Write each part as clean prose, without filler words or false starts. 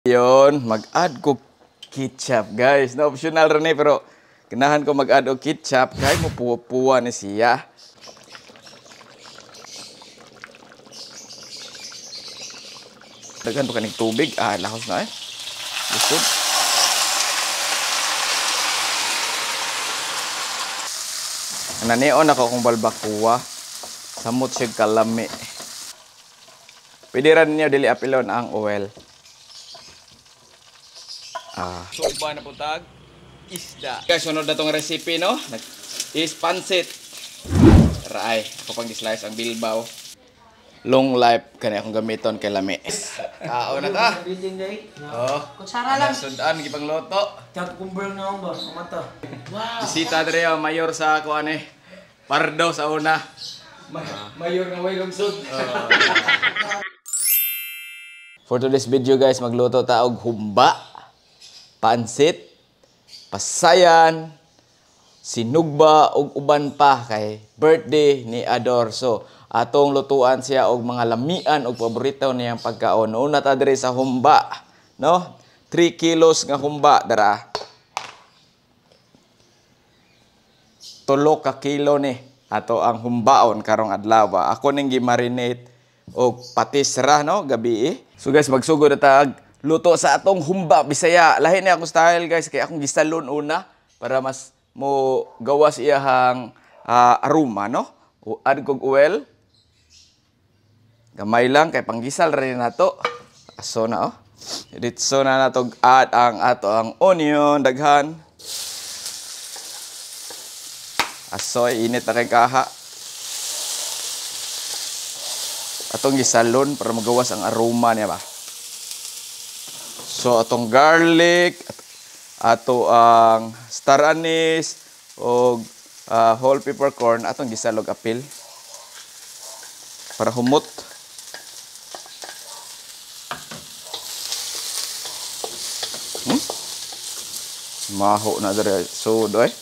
Yon, mag-add ko ketchup, guys. Na optional rin pero ganahan ko mag-add og ketchup kay mo puwa ni siya. Daghan pa kanig tubig. Lahos na eh. Gusto. Nanion ako kung balbakuwa. Samot siya kalami. Pwede rin niyo dili apilon ang oil. Sumba na putag isda. Guys, sunod na tong recipe, no? Is pansit. Raay, ako pang slice ang bilbaw. Long life kani akong gamiton kay lami. Kaon na ta. Kutsara lang. Sudan gipang loto. Tag kumbel na ba? Mata. Wow. Bisita diri ang mayor sa kuan eh. Pardo sa una. Mayor nga way lungsod. For today's video, guys, magluto ta og humba, pansit, pasayan, sinugba ug uban pa kay birthday ni Ador. So, atong lutuan siya og mga lamian og paborito niyang pagkaon. Una ta diri sa humba, no? 3 kilos nga humba dara. 3 ka kilo ni ato ang humbaon karong adlaw. Ako ning gi-marinate og patis ra, no, gabi. So guys, magsugod na tag luto sa atong humba Bisaya. Lahi ni akong style, guys, kay akong gisalon una para mas mo gawas iyahang aroma, no? Add kog oil. Gamay lang kay panggisal rin nato. Aso na, oh. Ditso na nato add ang ato ang onion daghan. Asoy init na kay kaha. Atong gisalon para magawas ang aroma niya ba. So atong garlic, ato ang star anise o whole peppercorn atong gisalog apil para humot. Maho na dere so doy.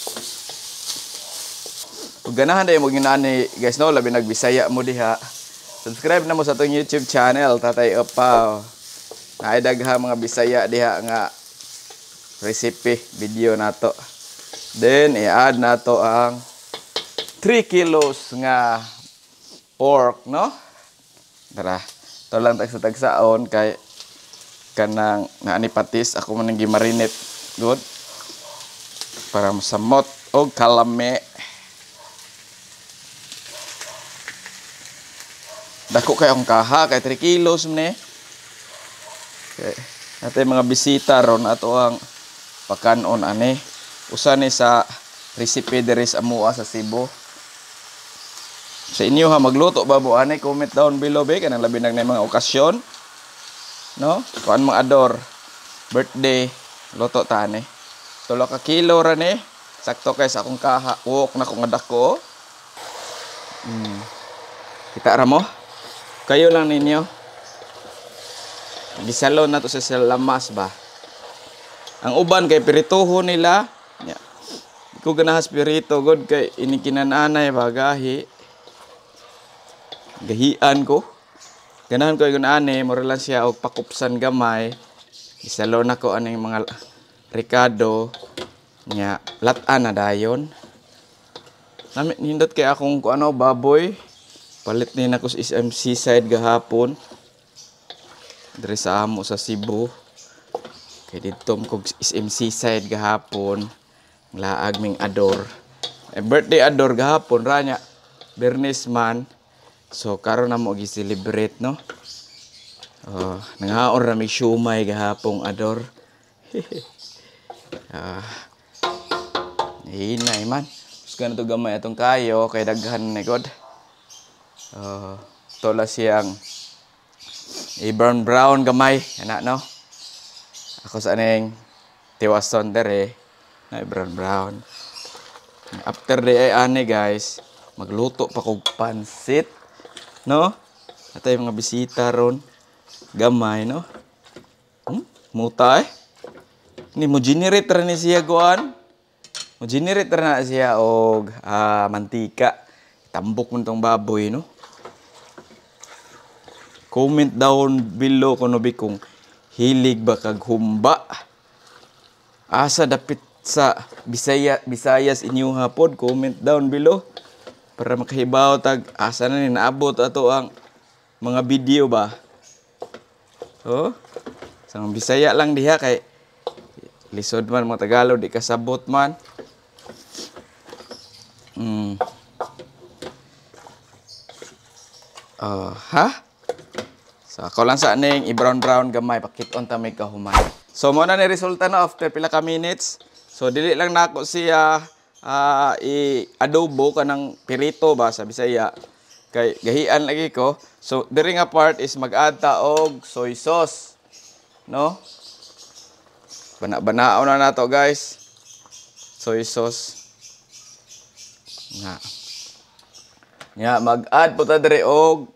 Ug ganahan day mo ginani, guys, no, labi nagbisaya mo diha. Subscribe na mo sa atong YouTube channel, Tatay Opaw. Naay daghang mga Bisaya diha nga recipe video nato. Then i-add nato ang 3 kilos nga pork, no? Tara, to lang tagsa-tagsaon kay kanang naani patis ako man gi-marinate good para masamot og kalami. Dako kay akong kaha kay 3 kilos man eh. Okay. Natay mga bisita ron ato ang pakanon ani. Usa ni sa recipe diri sa amoa sa Cebu. Sa inyo ha magluto ba mo ani, comment down below be kanang labi nang mga okasyon. No? Kuan mga Ador birthday luto ta ani. 3 ka kilo ra ni. Sakto kay sa akong kaha. Uok na ko nga dako. Kita ra mo? Kayo lang ninyo. Gisalon na to sa lamas ba. Ang uban kay pirituho nila. Ko ganahas pirito god kay inikinananay ba gahi. Gahian ko. Ganahan ko yung ane, mura lang siya og pakupsan gamay. Gisalon na ko aning mga Ricardo nya lat-an na dayon. Namit nindot kay akong ano baboy. Palit din ako sa SMC side gahapon. Dari sa amo sa Cebu. Kay dito ko SMC side gahapon. Laag ming Ador. Birthday Ador gahapon ranya. Bernes man. So karon na mo gi-celebrate, no. Nangaon ra mi siumay gahapon Ador. Hinay man. Gusto to gamay atong kayo kay daghan ni god. Tola siyang i-brown gamay ana, no. Ako sa aning tiwason dere na brown. After day ay ane, guys, magluto pa kog pansit, no. Atay mga bisita ron gamay, no. Muta eh. Ni mo generate ra ni siya kuan. Mo generate ra na siya og mantika. Tambok mo tong baboy, no. Comment down below kung hilig ba kag humba? Asa dapit sa Visayas inyo hapon? Comment down below para makahibaw tag asa na ni naabot ato ang mga video ba. Oh, sang Bisaya lang diha kay lisod man mga Tagalog di kasabot man. Ha? So ako lang sa aning i-brown gamay pakit-on ta may kahuman. So mo na ni resulta na after pila ka minutes. So dili lang nako siya i-adobo kanang pirito ba sa Bisaya. Kay gahian lagi ko. So diri nga part is mag-add ta og soy sauce. No? Bana-banao na nato guys. Soy sauce. Nga mag-add po ta diri og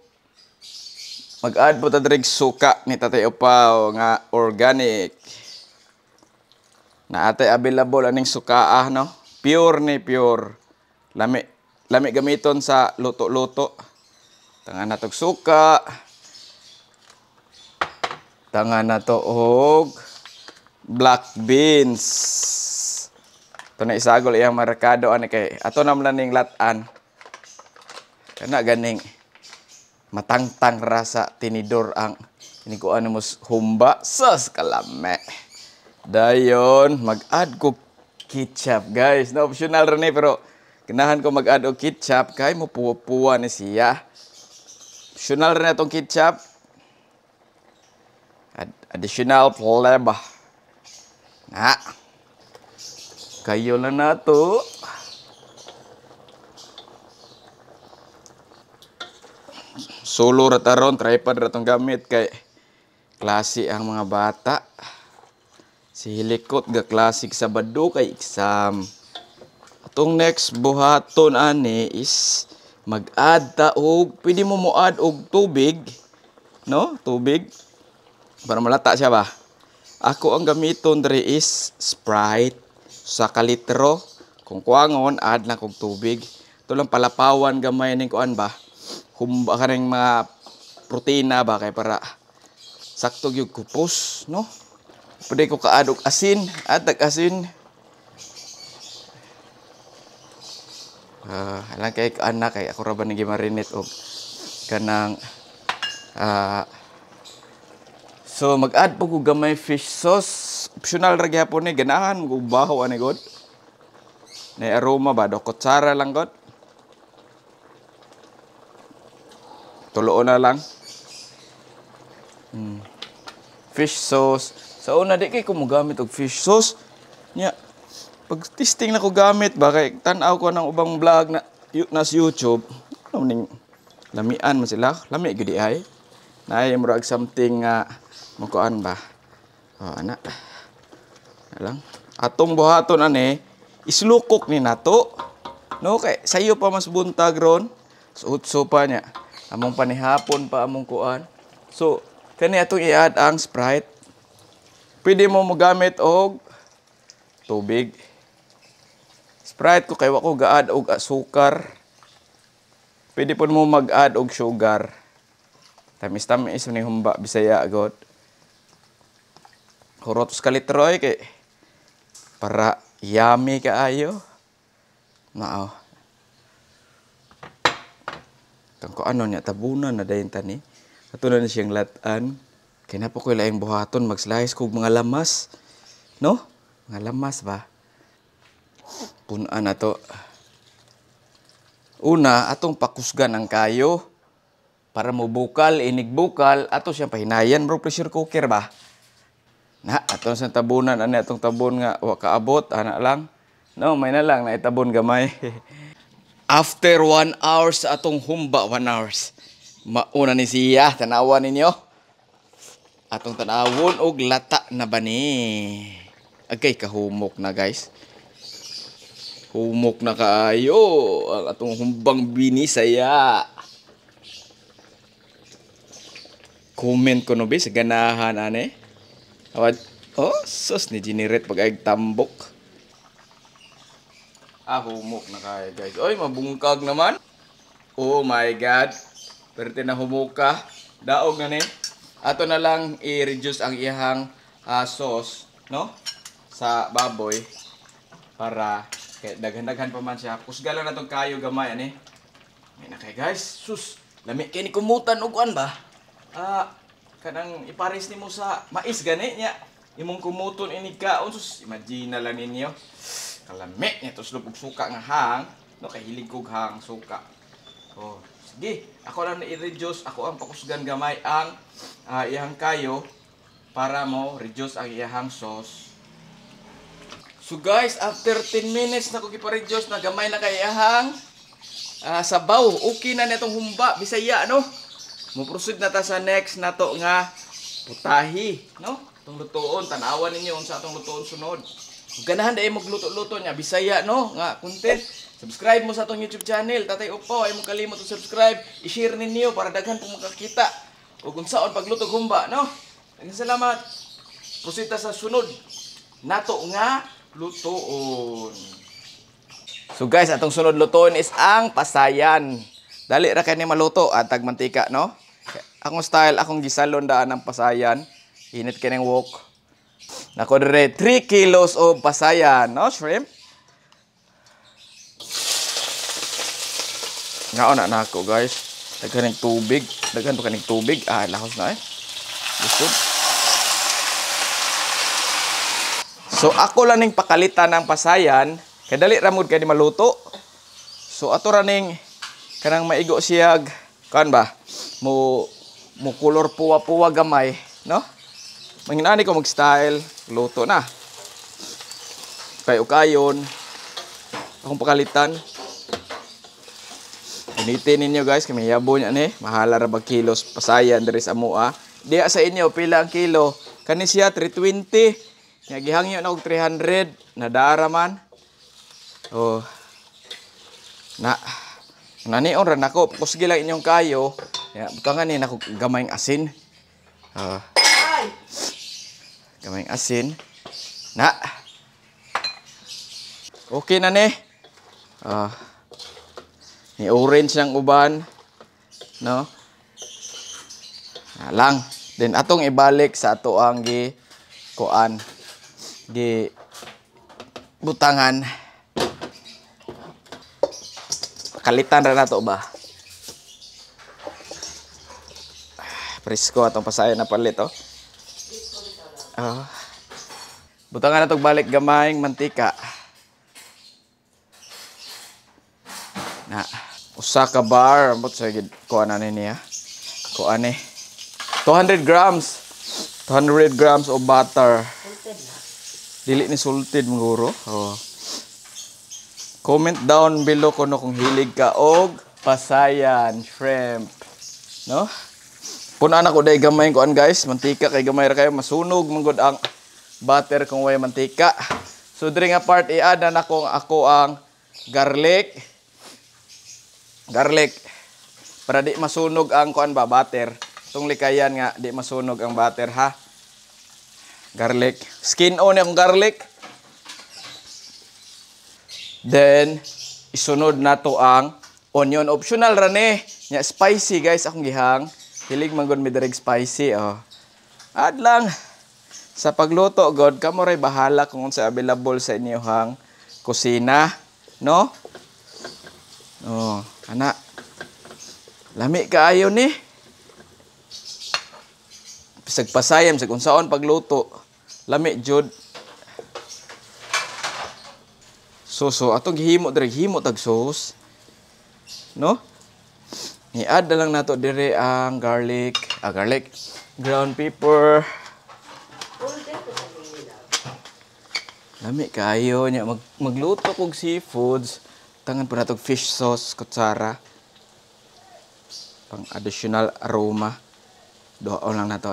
suka ni Tatay Upaw nga organic. Na atay available aning suka no? Pure ni pure. Lami gamiton sa luto-luto. Tangan na tog suka. Tangan na to og black beans. Ito na isagol iyang markado ani kay ato naman ning latan. Kana ganing matangtang rasa tinidor ang inikuan mo humba sas kalame. Dayon mag-add ko ketchup guys. Na optional rin pero ganahan ko mag-add og ketchup kay mo puwa ni siya. Optional rin itong ketchup. Additional flavor. Na. Kayo na nato. Solo rataron, tripod ratong gamit kay klase ang mga bata. Si Hilikot ga klasik sa bado kay exam. Atong next buhaton ani is mag-add ta og pwede mo mo-add og tubig, no? Tubig para malata siya ba. Ako ang gamiton diri is Sprite sa kalitro. Kung kuangon add na kog tubig. Ito lang palapawan gamay ning kuan ba. Humba ka ng mga proteina ba kay para sakto yung kupos, no? Pwede ko ka-add og asin, asin. Alang kay anak kay ako ra ba nang gimarinate og kanang so mag-add po ko gamay fish sauce. Optional ra gyapon ni ganahan ko baho ani god. Nay aroma ba do kutsara lang god. Tuloon na lang. Fish sauce. Sa una di kay ko mo gamit og fish sauce. Nya pag testing na ko gamit ba kay tan-aw ko ng ubang vlog na sa YouTube. Ano ning lamian man sila. Lami gyud ay. Naay murag something nga mukuan ba. Ana. Lang. Atong buhaton ani islukok ni nato. No kay sayo pa mas buntag ron. Suot pa niya. Among panihapon pa among kuan. So, kani atong i-add ang Sprite. Pwede mo magamit og tubig. Sprite ko kay wa ko ga-add og asukar. Pwede po mo mag-add og sugar. Tamis-tamis ni humba Bisaya god. Hurotos kalitroy kay para yummy kaayo. Nao. Kung ano niya, tabunan na dayon tani. Ato na siyang latan. Kaya na po ko laing buhaton, mag-slice ko mga lamas. No? Mga lamas ba? Punaan na to. Una, atong pakusgan ang kayo. Para mo bukal, inigbukal, ato siyang pahinayan, bro, pressure cooker ba? Na, atong sa tabunan, ano atong tabon nga, wakaabot, anak lang. No, may na lang, naitabon gamay. After 1 hour sa atong humba, 1 hours. Mauna ni siya, tanawan ninyo. Atong tanawon og lata na ba ni? Agay kahumok na guys. Humok na kaayo. Ang atong humbang binisaya. Comment ko no be sa ganahan ane. Oh, sus ni generate pag ay tambok. Humok na kaya guys. Oy, mabungkag naman. Oh my God. Pero tinahumok ka. Daog na ni. ato na lang i-reduce ang iyahang sauce, no? Sa baboy para kay daghan-daghan pa man siya. Kusgalan na tong kayo gamay ani. May na kay guys, sus, lami kay ni kumutan og kuan ba? Kanang ipares nimo sa mais gani nya. Imong kumuton ini kaon sus, imagine na lang ninyo. Kalami niya to sulog og suka nga hang, no kay hilig kog hang suka. Oh, sige, ako lang na i-reduce, ako ang pakusgan gamay ang iyang kayo para mo reduce ang iyang sauce. So guys, after 10 minutes na ko gipa-reduce na gamay na kay iyang sabaw, okay na nitong humba, bisaya no. Mo proceed na ta sa next nato nga putahi, no? Itong lutoon, tanawan ninyo unsa atong lutoon sunod. Ug ganahan dai magluto-luto nya bisaya no nga content. Subscribe mo sa atong YouTube channel, Tatay Upaw, ay mo kalimot to subscribe, i-share ninyo para daghan po makakita. O kung saan pagluto humba, no? Daghang salamat. Prosita sa sunod. Nato nga lutoon. So guys, atong sunod lutoon is ang pasayan. Dali ra kay ni maluto at tag mantika, no? Akong style, akong gisalon daan ng pasayan. Init kay ning wok. Nako dire 3 kilos of pasayan, no, shrimp? Ngaon na ako guys. Daghan ng tubig. Daghan pa kaning tubig. Lahos na eh. Gusto. So ako lang ning pakalitan ng pasayan. Kay dali ra mud kay di maluto. So ato ra ning kanang maigo siyag. Kan ba? Mo color puwa-puwa gamay, no? Manginani ko mag-style, luto na. Kay ukayon. Akong pakalitan. Initin ninyo guys, kami yabo niya ni. Mahala ra bag kilos pasayan diri sa mua. Diya sa inyo pila ang kilo. Kani siya 320. Nya gihangyo na og 300 nadara man. Oh. Nanion ra nako, kusgi lang inyong kayo. Ya, butangan ni nako gamayng asin. Gamayng asin. Okay na ni. Ni orange ng uban, no? Lang. Then atong ibalik sa ato ang butangan. Kalitan ra nato ba? Presko atong pasayan na palit, oh. Butangan nato balik gamayng mantika. Usa ka bar, ambot sa kuan ani niya. Kuan ni 200 grams. 200 grams of butter. Dili ni salted muguro. Comment down below kung hilig ka og pasayan, shrimp. No? Punan ako day gamay kuan guys, mantika kay gamay ra kayo masunog manggod ang butter kung way mantika. So diri nga part i-add na ako ang garlic para di masunog ang kuan ba butter. Tung likayan nga di masunog ang butter ha. Garlic. Skin on yung garlic. Then isunod nato ang onion. Optional ra ni. Nya spicy guys akong gihang. Hilig man gud mi direk spicy Add lang sa pagluto god kamo ray bahala kung unsa available sa inyong kusina, no? Ana. Lami kaayo ni. Bisag pasayam sa kung saon pagluto. Lami jud. So atong gihimo dire himo tag sauce. No? I-add na lang nato dire ang garlic, ground pepper. Lami kaayo nya magluto kog seafoods. Tangan po nato fish sauce kutsara. Pang additional aroma. Doon lang na to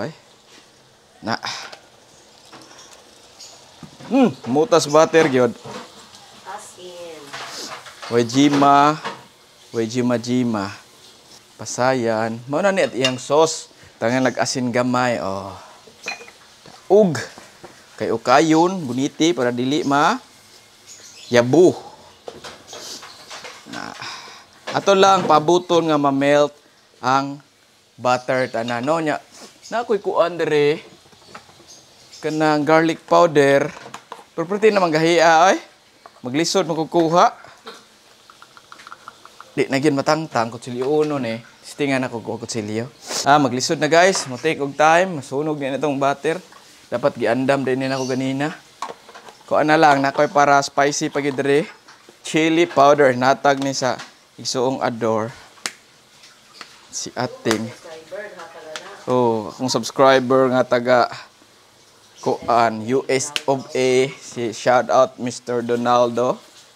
mutas butter gyud. Asin. Jima. Pasayan. Mao na ni at iyang sauce. Tangan nag-asin gamay. Ug kay ukayon buniti para dili yabu. Ato lang pabuton nga ma-melt ang butter tanan no nya Na ako'y kuan dire kanang garlic powder. Pero pwede naman gahiya ay. Maglisod makukuha. Di na gyud matangtang kutsilyo uno ni. Stingan ako ko kutsilyo. Maglisod na guys. Mo take og time. Masunog na itong butter. Dapat giandam din ako ganina. Kuan na lang nakoy para spicy pag dire. Chili powder natag ni sa isuong ador. Si ating akong subscriber nga taga kuan US of A, si shout out Mr. Donaldo.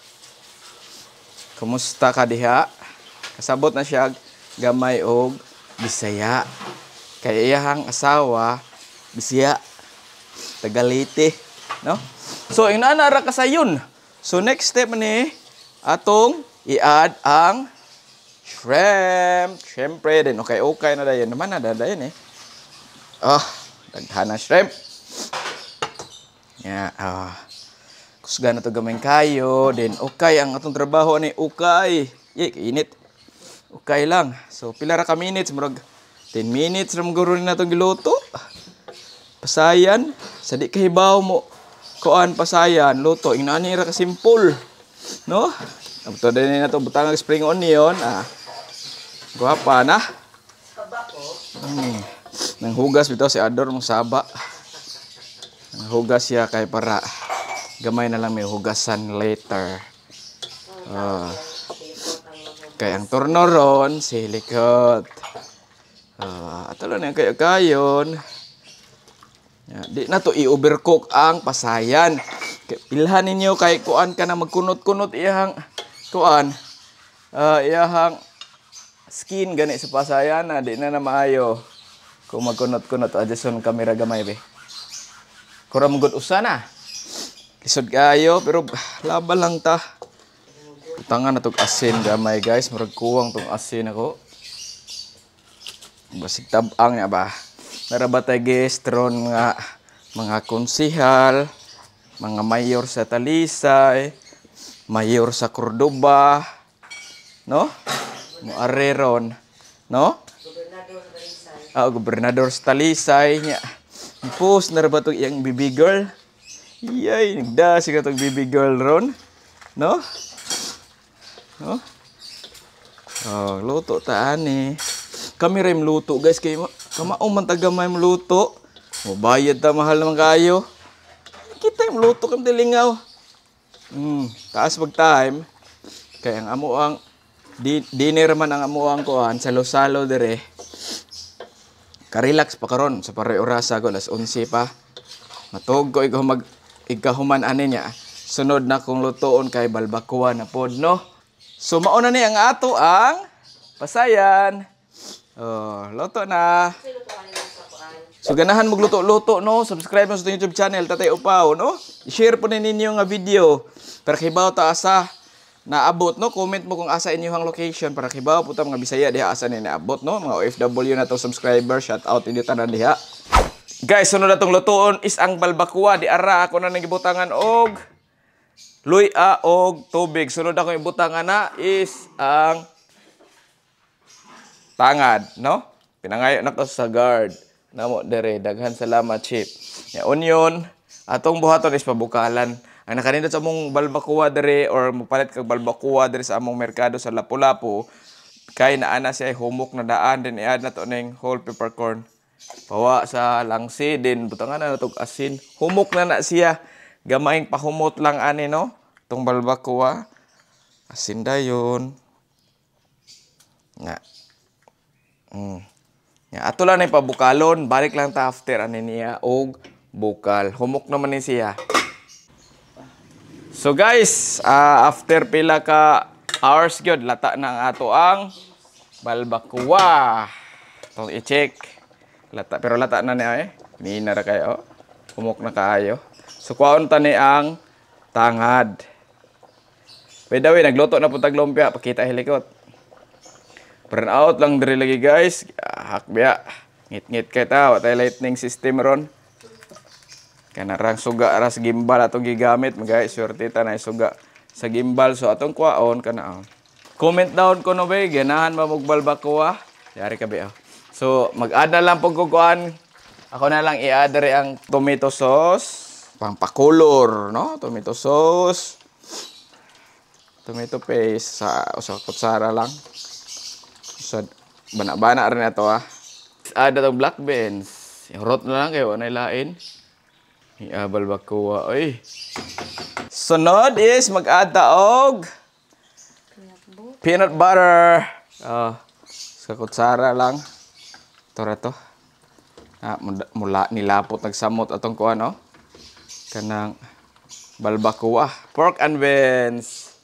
Kumusta ka diha? Kasabot na siya gamay og Bisaya. Kay iyang asawa Bisaya, Tagalite, no? So ing naanara ka sayon. So next step ni atong i-add ang shrimp. Siyempre din okay na dayon naman na dayon eh. Daghan na shrimp. Kusga na to gamay kayo. Then okay ang atong trabaho ni ukay. Kainit. Okay lang. So pila ra ka minutes murag 10 minutes ra maguro na itong giluto. Pasayan. Sa di kahibaw mo kuan pasayan. Luto. Inani ra ka simple. No? Ito din na ito. Butang ng spring onion. Guwapa na. Nanghugas bitaw si Ador mong saba. Nanghugas siya kay para gamay na lang may hugasan later. Kay ang turno ron, si likot. Atalo na kayo-kayon. Di na to i-overcook ang pasayan. Pilhan ninyo kay kuan ka na magkunot-kunot iyang kuan. Iyang skin gani sa pasayan na di na maayo. Kung magkunot-kunot adjason kamera gamay be. Kuram gud usa na. Lisod kayo pero laban lang ta. Utangan na tog asin gamay guys, murag kuwang tong asin ako. Basig tabang niya ba. Narabatay gestron mga konsihal, mga mayor sa Talisay, mayor sa Cordoba, no? Muareron, no? Gobernador sa Talisay niya. Post na ba itong iyang baby girl? Yay, nagdasi ka itong baby girl ron. No? No? Luto taan eh. Kami rin luto guys. Kaya kamaong man tagamay luto. Mabayad ta mahal naman kayo. Kita yung luto kami dilingaw. Taas pag time. Kaya ang amuang dinner man ang amuang kuhan. Salo-salo dire. Ka-relax pa karon sa pare orasa ko alas 11 pa. Matog ko ikahuman ani niya. Sunod na kong lutoon kay balbacoa na pod no. So mauna ni ang ato ang pasayan. Luto na. So ganahan magluto-luto no. Subscribe mo sa YouTube channel Tatay Upaw no. I-share po ninyo nga video para kibaw ta asa naabot no. Comment mo kung asa inyong location para kibaw po ta mga Bisaya diha asa ni naabot no. Mga OFW na to subscriber, shout out inyo tanan diha. Guys, sunod na tong lutoon is ang balbacoa. Di ara ako na nagibutangan og luya og tubig. Sunod ako ibutangan na is ang tangad, no? Pinangayo na ko sa guard. Namo dere, daghan salamat chip. Ya onion, atong buhaton is pabukalan. Ang nakanindot sa among balbacoa dere or mupalit kag balbacoa dere sa among merkado sa Lapu-Lapu kay naana siya humok na daan din i-add na to ning whole peppercorn. Pawa sa langsi din butangan na natog asin. Humok na siya. Gamayng pahumot lang ani no. Tong balbacoa. Asin dayon. Nga. Ato lang na pabukalon. Balik lang ta after ani niya og bukal. Humok naman ni siya. So guys, after pila ka hours gyud lata na ang ato ang balbacoa. Tong i-check. Pero lata na niya eh. Mina ra kayo. Humok na kaayo. So kuwaon ta ni ang tangad. By the way, nagluto na po tag lumpia. Pakita hilikot. Burn out lang diri lagi guys. Hakbya. Ngit-ngit kay ta. Watay lightning system ron. Kanarang suga ras gimbal atong gigamit. Guys, swerte ta na suga sa gimbal. So atong kuwaon kana. Comment down ko no ba. Ganahan ba mog balbacoa? Yari ka ba. So mag-add na lang pag kukuan Ako na lang i-add ang tomato sauce, pangpakulor, no? Tomato sauce, tomato paste sa kutsara lang. So, bana-bana rin ito Add itong black beans. Rot na lang kayo, anay lain. Iabal ba kuha, oy. Sunod is mag-add taog peanut butter. Sa kutsara lang. Ito. Mula nilapot nagsamot atong kuha, no? Kanang balbacoa. Pork and beans.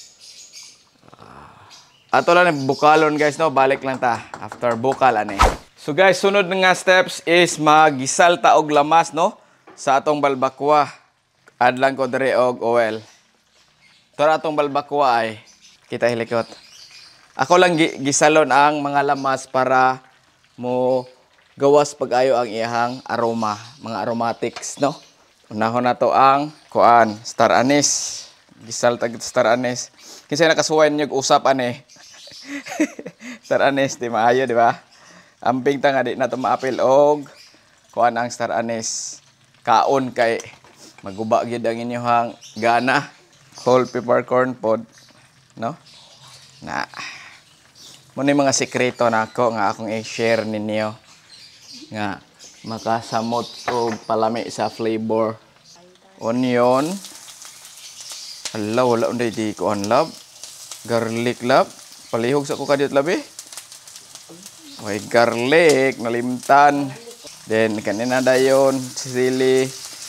Ato lang yung bukalon, guys, no? Balik lang ta. After bukal, ani. So, guys, sunod nga steps is magisal ta og lamas, no? Sa atong balbacoa. Add lang ko dere og oil. Ito atong balbacoa ay. Kita hilikot. Ako lang gisalon ang mga lamas para mo gawas pag-ayo ang iyahang aroma, mga aromatics, no? Unahon na to ang kuan, star anise. Gisal tag star anise. Kinsa nakasuwayan niyo usap ani. Star anise di maayo, di ba? Amping ta nga di na to maapil og kuan ang star anise. Kaon kay maguba gyud ang inyong gana. Whole peppercorn pod, no? Na mo ni mga sekreto nako nga akong i-share ninyo nga makasamot og palami sa flavor. Onion. Hala, wala unday di ko lab. Garlic lab. Palihog sa ko kadiyot labi. Okay, garlic nalimtan. Then kanina dayon sili.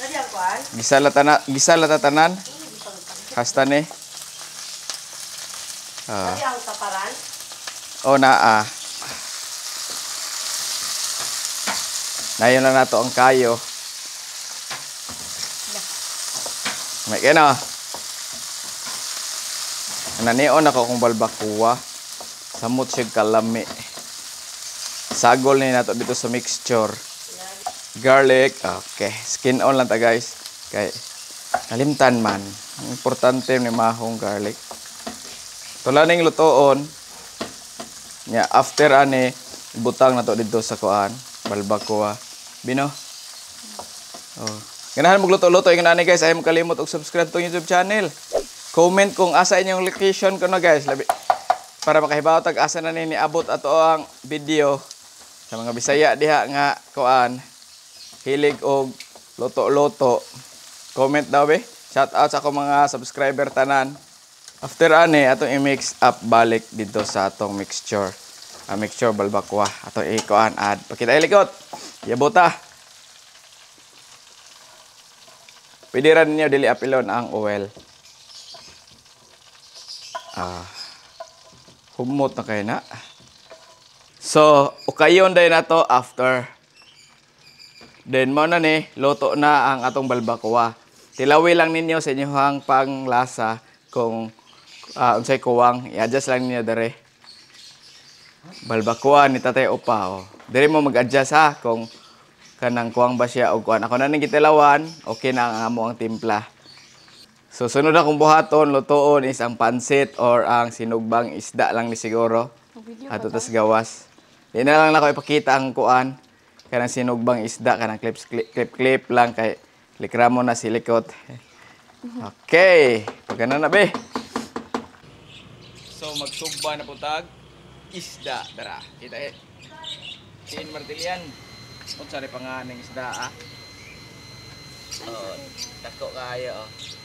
Gisala tanan. Hasta ni. Ang taparan? Oh, naa. Nayon na nato ang kayo. May kena. Nanion ako kung balbacoa. Samot siya kalami. Sagol ni nato dito sa mixture. Garlic. Okay. Skin on lang ta, guys. Kay kalimtan man. Importante ni mahong garlic. Tulaning lutoon. Nya after ani butang na to dito sa kuan, balbacoa. Bino. Oh. Ganahan magluto-luto yung nani, guys. Ayaw mo kalimot og subscribe to YouTube channel. Comment kung asa inyong location ko, no, guys. Labi para makahibaw tag asa na ni abot ato ang video sa mga Bisaya diha nga kuan hilig og luto-luto. Comment daw be. Shout out sa ako mga subscriber tanan. After ani atong i-mix up balik dito sa atong mixture. Mixture balbacoa. Atong i-kuan add. Pakita ilikot. Yabota. Pwede rin niyo dili apilon ang oil. Humot na kayo na. So, ukayon day na to after. Then mo na ni, luto na ang atong balbacoa. Tilawi lang ninyo sa inyong panglasa kung unsay kuwang. I-adjust lang ninyo dere. Balbacoa ni Tatay Opa. Oh. Dere mo mag-adjust ha kung kanang kuwang ba siya o kuwan. Ako na ning gitilawan, okay na ang amo ang timpla. So, sunod akong buhaton, lutoon is ang pansit or ang sinugbang isda lang ni siguro. Ato tas gawas. Di na lang ako ipakita ang kuan. Kanang sinugbang isda, kanang clip lang kay likramo na silikot. Okay. Pagkana na be. So, magsugba na putag isda. Dara. Kita Sin Martilian. Kung sari panganing isda dako kayo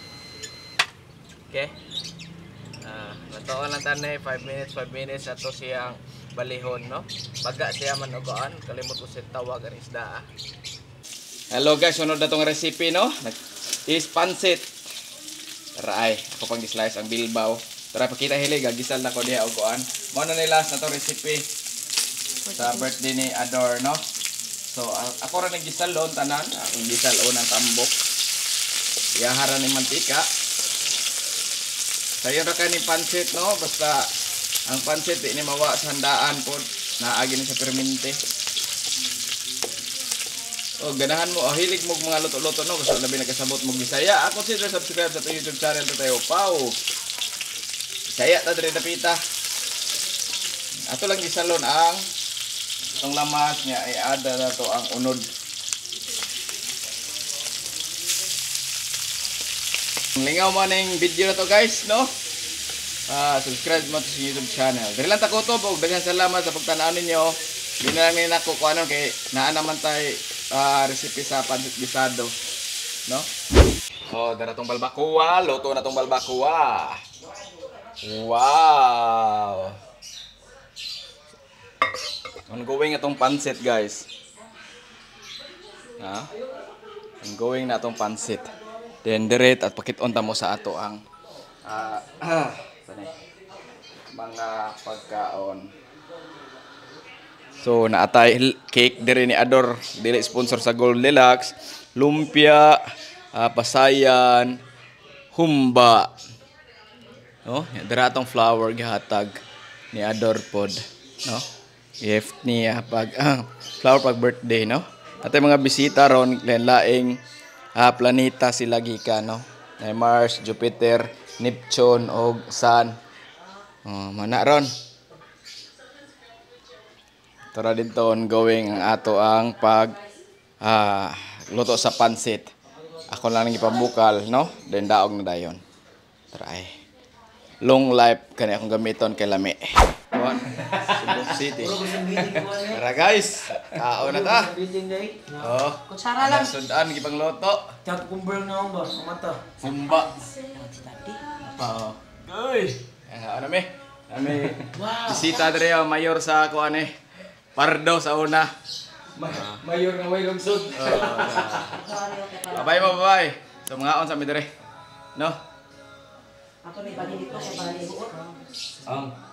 Okay. Natoon lang tanay 5 minutes ato siyang balihon, no? Baga siya man ugoan, kalimot ko si tawag ang isda. Hello guys, sunod na tong recipe, no? Is pansit. Tara ay, ako pang slice ang bilbaw. Tara pakita hilig, gisal na ko diha ugoan. Mo na ni last na tong recipe sa birthday ni Ador, no? So ako ra naggisal lon tanan, akong gisal unang tambok. Iyahara ni mantika. Sayo na kaning pansit, no? Basta ang pansit di ni mawa sa handaan po. Naagi ni sa permente. O ganahan mo, hilig mo mga luto-luto, no? Gusto labi nagkasabot mo Bisaya. Consider subscribe sa YouTube channel Tatay Opa. Bisaya ta diri dapita. Ato lang gisalon ang itong lamas niya ay ada na to ang unod. Lingaw mo ning video na to guys, no? Subscribe mo to sa YouTube channel. Dili lang ta kutob og daghang salamat sa pagtan-aw ninyo. Di na lang nako kung ano kay naa naman tay recipe sa pancit bisado, no? Oh, dara tong balbacoa, luto na tong balbacoa. Wow. Ongoing atong pancit, guys. Ha? Ongoing na atong pancit. Then direct at pakit-on ta mo sa ato ang mga pagkaon. So naatay cake diri ni Ador, dili sponsor sa Gold Deluxe, lumpia, pasayan, humba. No, dira atong flower gihatag ni Ador pod, no? Gift niya pag flower pag birthday, no? Atay mga bisita ron laing planeta sila gikan, no? Na Mars, Jupiter, Neptune og Sun. Mana ron. Tara dito ongoing ang ato ang pag luto sa pansit. Ako lang nang ipabukal, no? Then daog na dayon. Tara ay. Long life kani akong gamiton kay lami. Cebu City. Tara guys, kaon na ta. Oh, Kutsara lang. sudan gipang loto. Cat kumbang na ba? Mata. Humba. Oh. Uy. Ano me? Ami bisita diri ang mayor sa kuan Pardo sa una. Mayor nga way lungsod. Bye bye. So mga on sa mi diri. No? Ako ni paninit ko sa bali. Ang